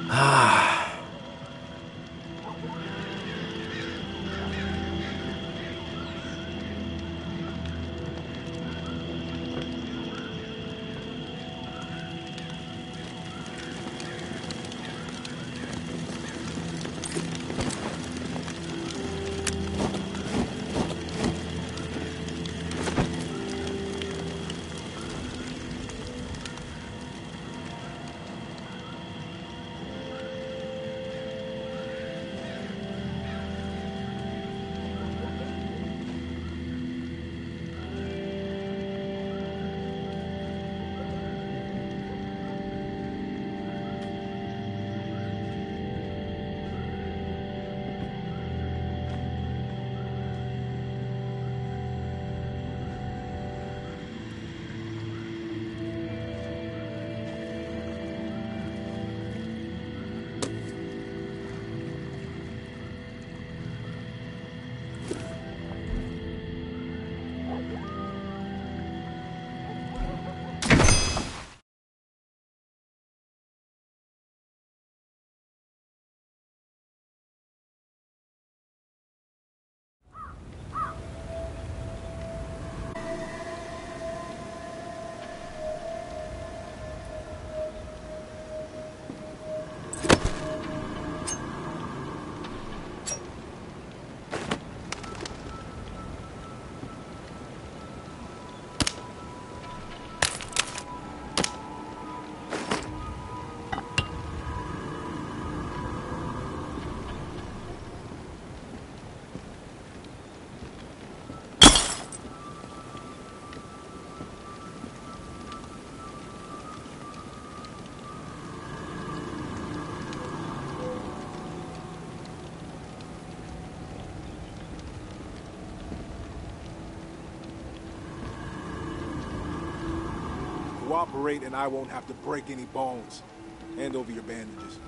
Cooperate and I won't have to break any bones. Hand over your bandages.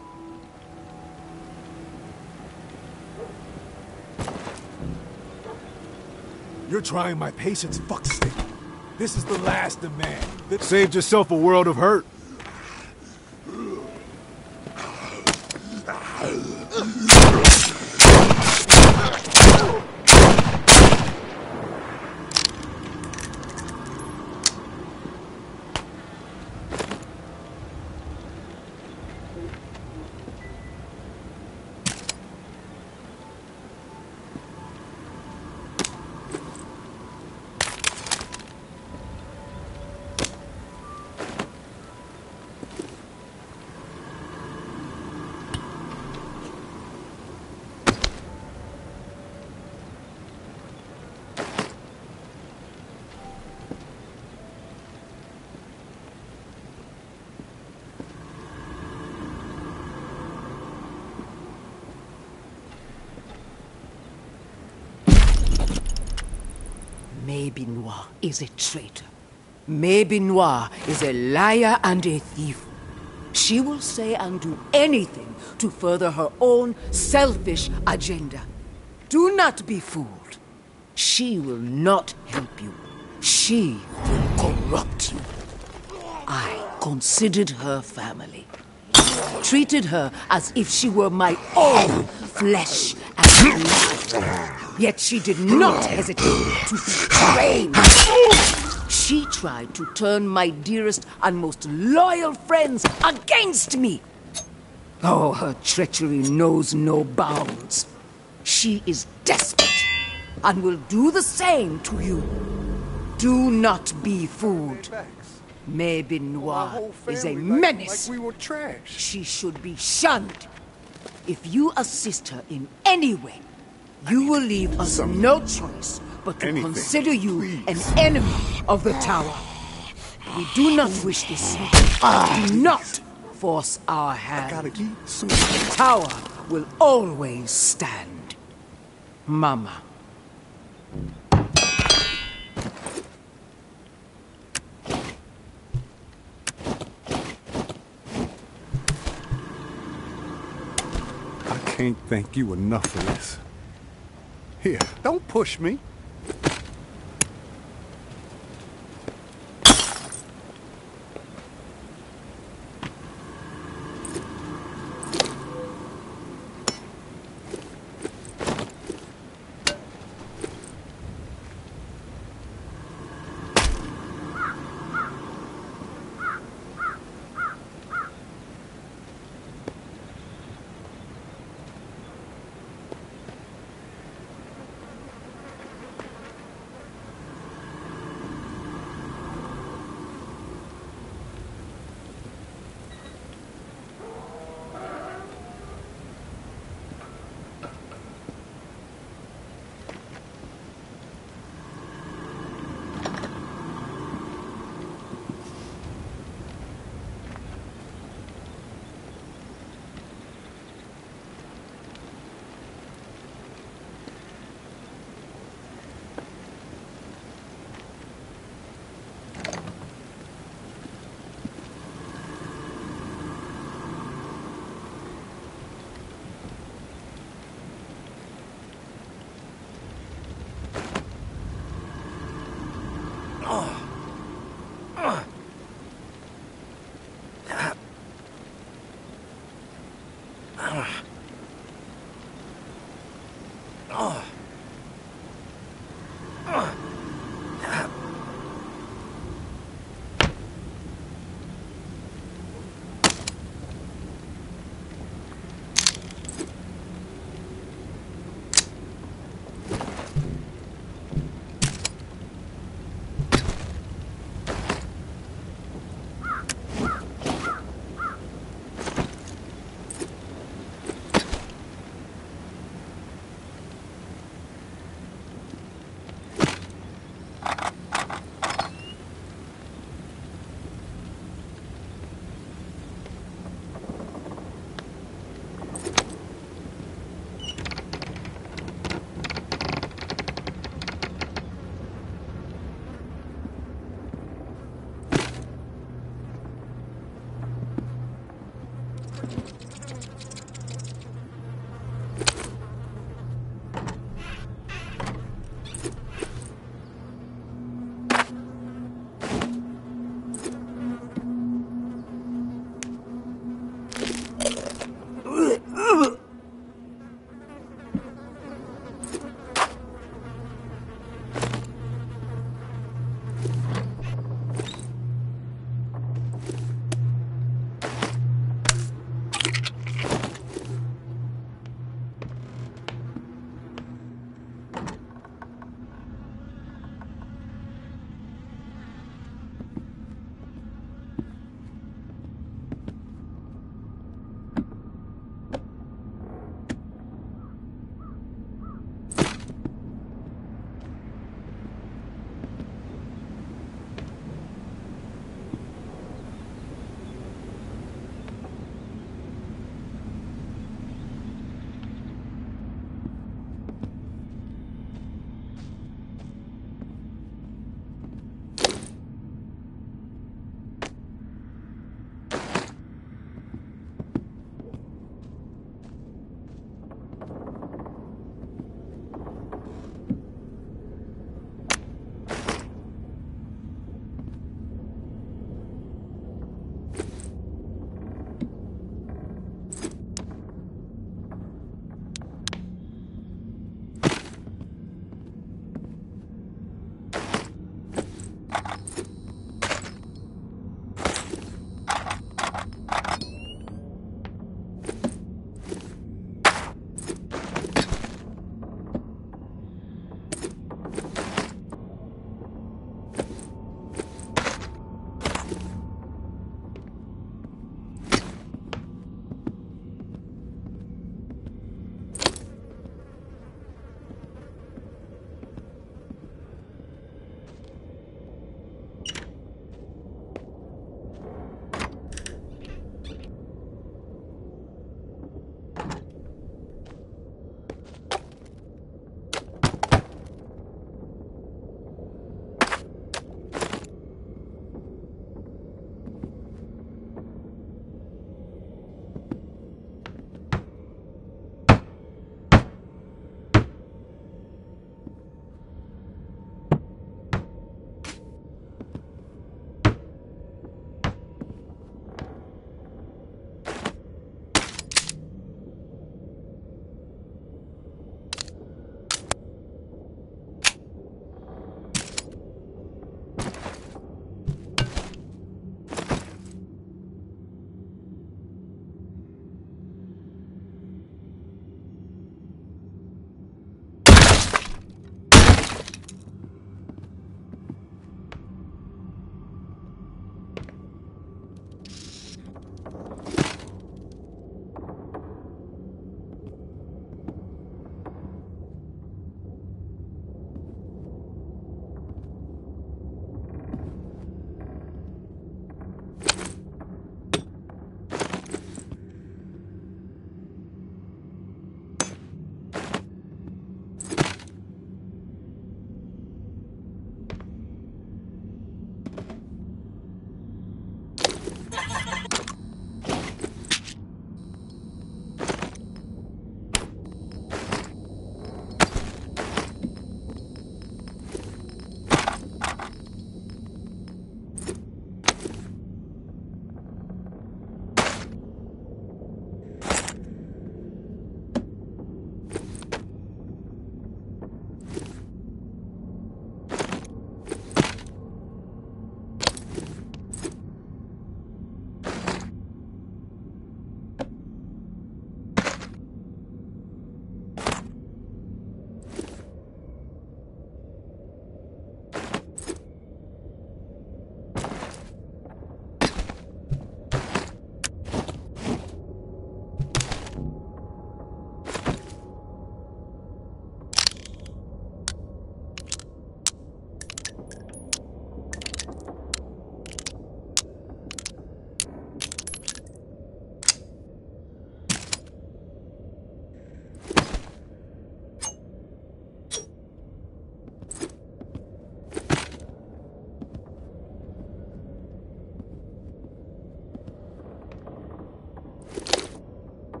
You're trying my patience, fuckstick. This is the last demand. Saved yourself a world of hurt. Maybe Noir is a traitor. Maybe Noir is a liar and a thief. She will say and do anything to further her own selfish agenda. Do not be fooled. She will not help you. She will corrupt you. I considered her family. Treated her as if she were my own flesh and blood. Yet she did not hesitate to betray me. She tried to turn my dearest and most loyal friends against me. Oh, her treachery knows no bounds. She is desperate and will do the same to you. Do not be fooled. Maybe Noir is a menace. Like we were trash. She should be shunned. If you assist her in any way, you will leave us no choice but to consider you an enemy of the tower. We do not wish this. Do not force our hand. The tower will always stand. Mama. I can't thank you enough for this. Here, don't push me.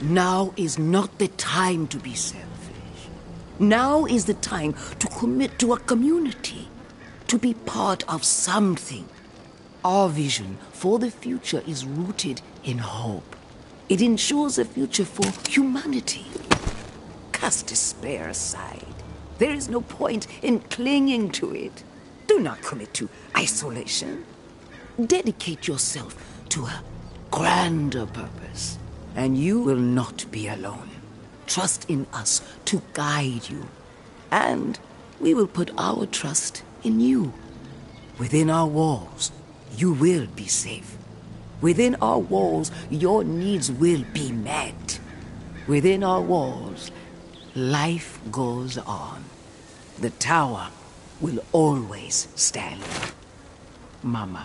Now is not the time to be selfish. Now is the time to commit to a community, to be part of something. Our vision for the future is rooted in hope. It ensures a future for humanity. Cast despair aside. There is no point in clinging to it. Do not commit to isolation. Dedicate yourself to a grander purpose, and you will not be alone. Trust in us to guide you, and we will put our trust in you. Within our walls, you will be safe. Within our walls, your needs will be met. Within our walls, life goes on. The tower will always stand. Mama.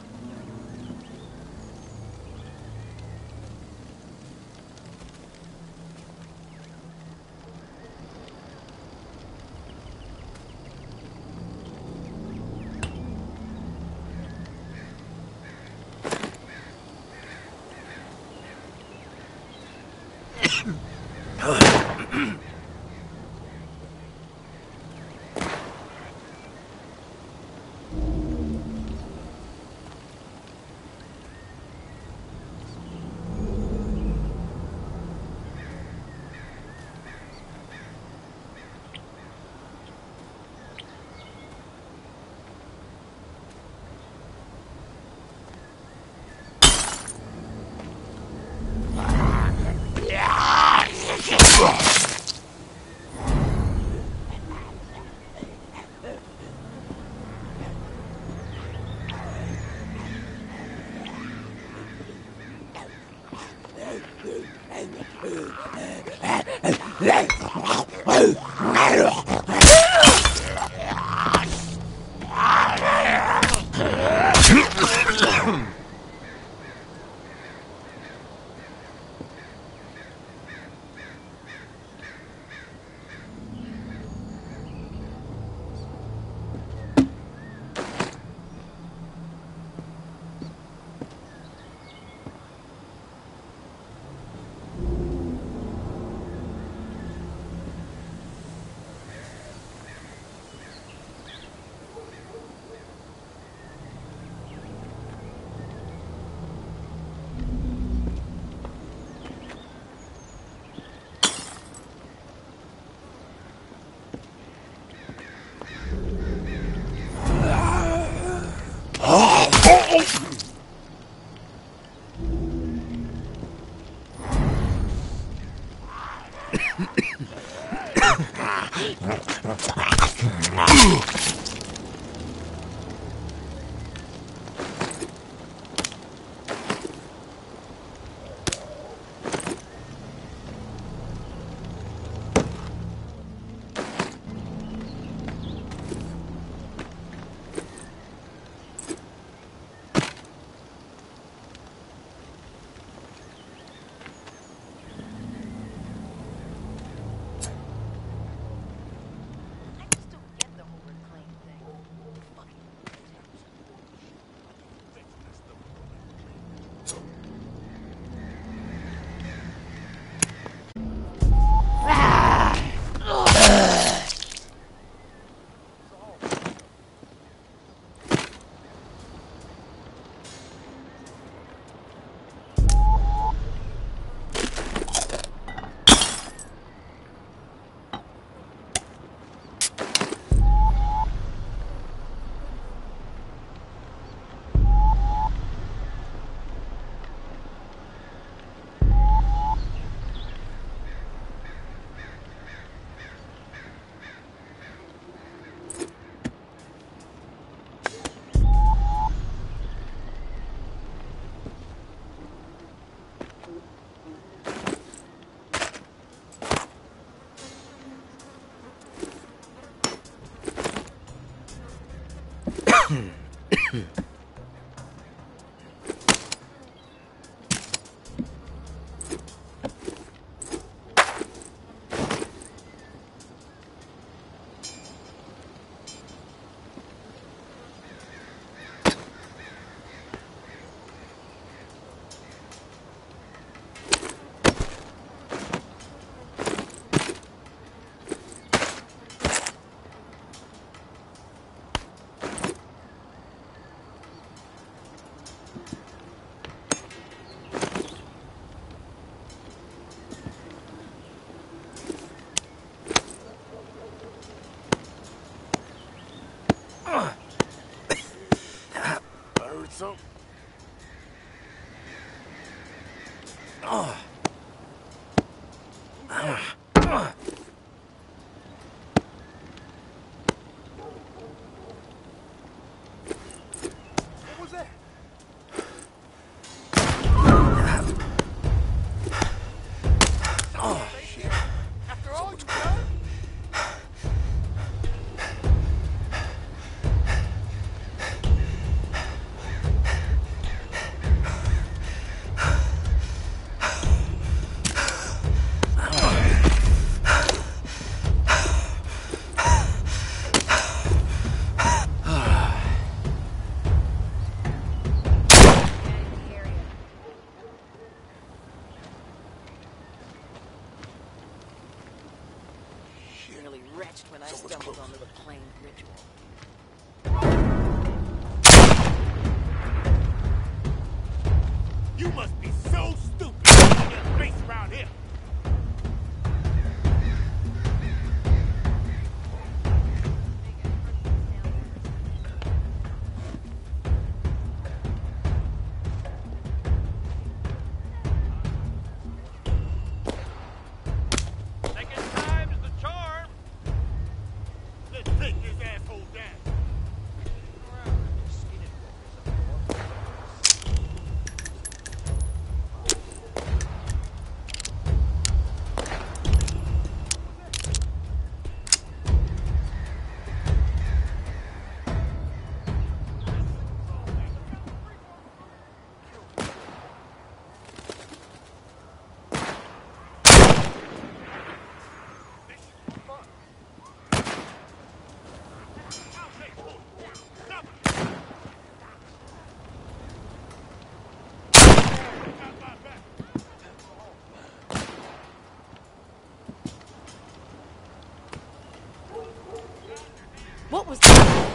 was that? Oh, shit. After all you've done? Nearly retched when I stumbled onto the plain ritual. You must be so stupid to get a face around here. Second time is the charm. Let's take this asshole down. What was that?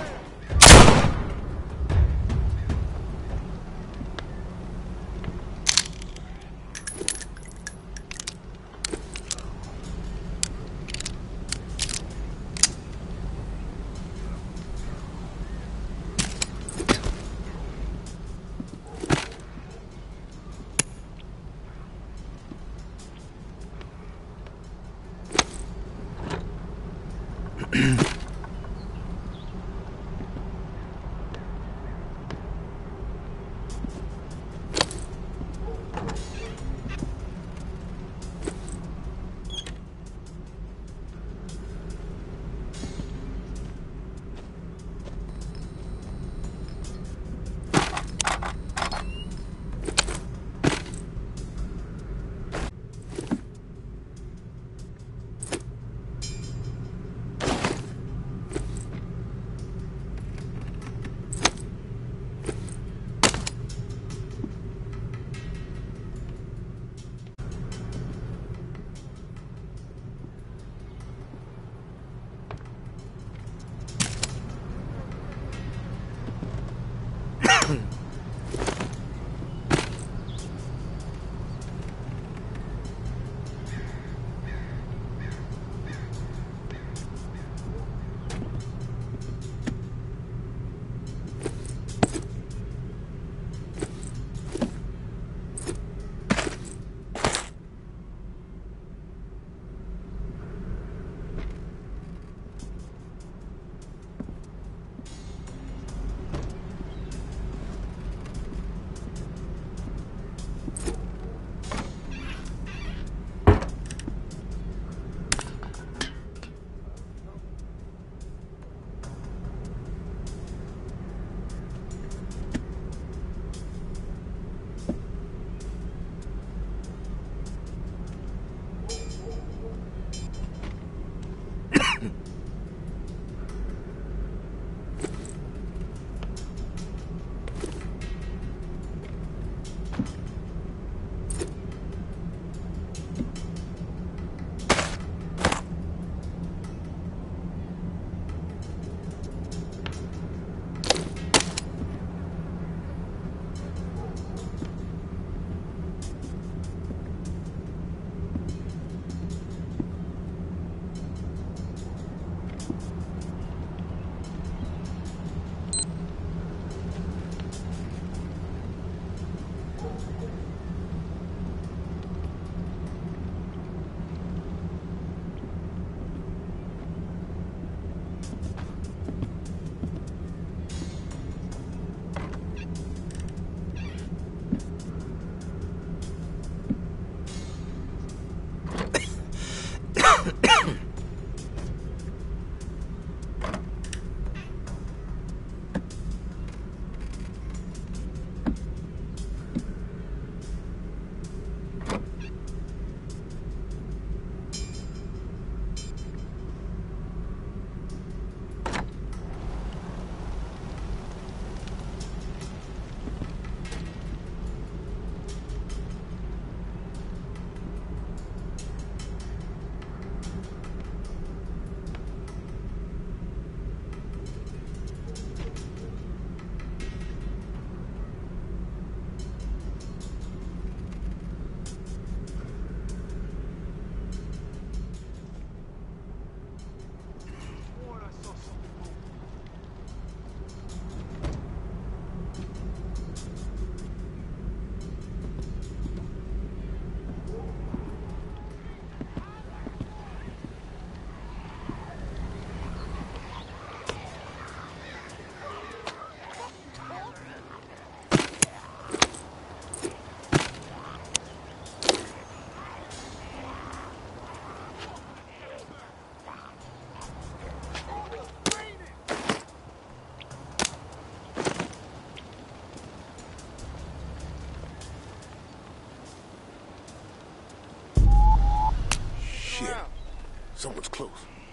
Someone's close.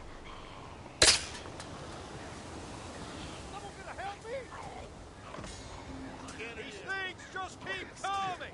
Someone gonna help me? These things just keep coming!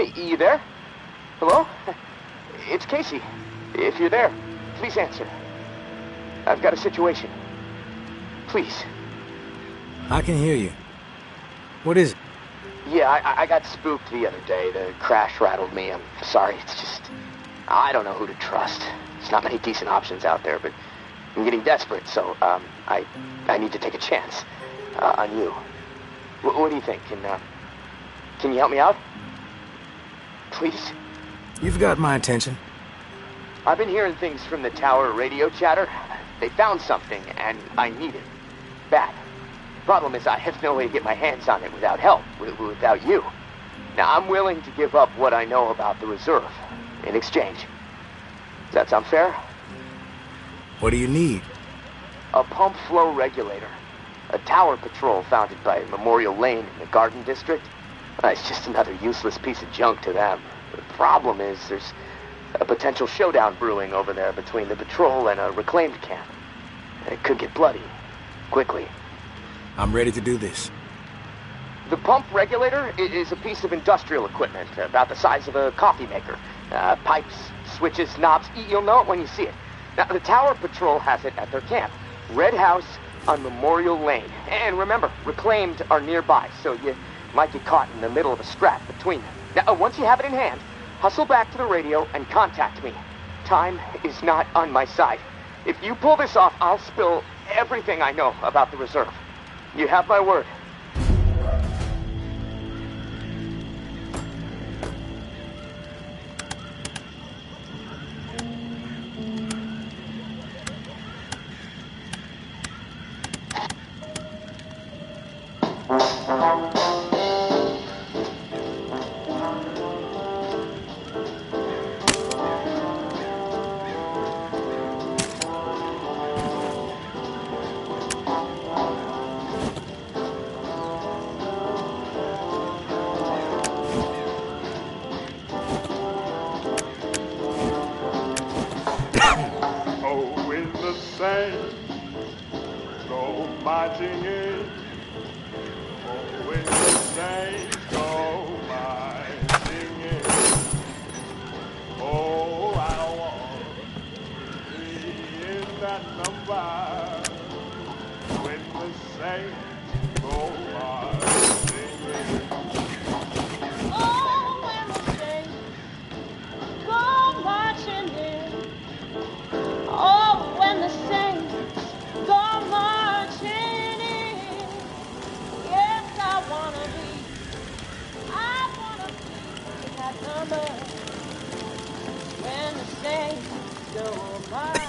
You there? Hello? It's Casey. If you're there, please answer. I've got a situation. Please. I can hear you. What is it? Yeah, I got spooked the other day. The crash rattled me. I'm sorry. It's just... I don't know who to trust. There's not many decent options out there, but I'm getting desperate, so, I need to take a chance on you. What do you think? Can you help me out? Please? You've got my attention. I've been hearing things from the tower radio chatter. They found something, and I need it. Bad. Problem is, I have no way to get my hands on it without help, without you. Now, I'm willing to give up what I know about the reserve in exchange. Does that sound fair? What do you need? A pump flow regulator. A tower patrol founded by Memorial Lane in the Garden District. It's just another useless piece of junk to them. The problem is there's a potential showdown brewing over there between the patrol and a reclaimed camp. It could get bloody. Quickly. I'm ready to do this. The pump regulator is a piece of industrial equipment about the size of a coffee maker. Pipes, switches, knobs. You'll know it when you see it. Now, the tower patrol has it at their camp. Red House on Memorial Lane. And remember, reclaimed are nearby, so you might get caught in the middle of a scrap between them. Now, once you have it in hand, hustle back to the radio and contact me. Time is not on my side. If you pull this off, I'll spill everything I know about the reserve. You have my word. Go marching in. Oh, when the saints go marching in. Oh, I want to be in that number. When the saints go marching in. Oh, when the saints go marching in. Oh, when the saints go marching in. Yes, I wanna be in that number. When the saints go marching in.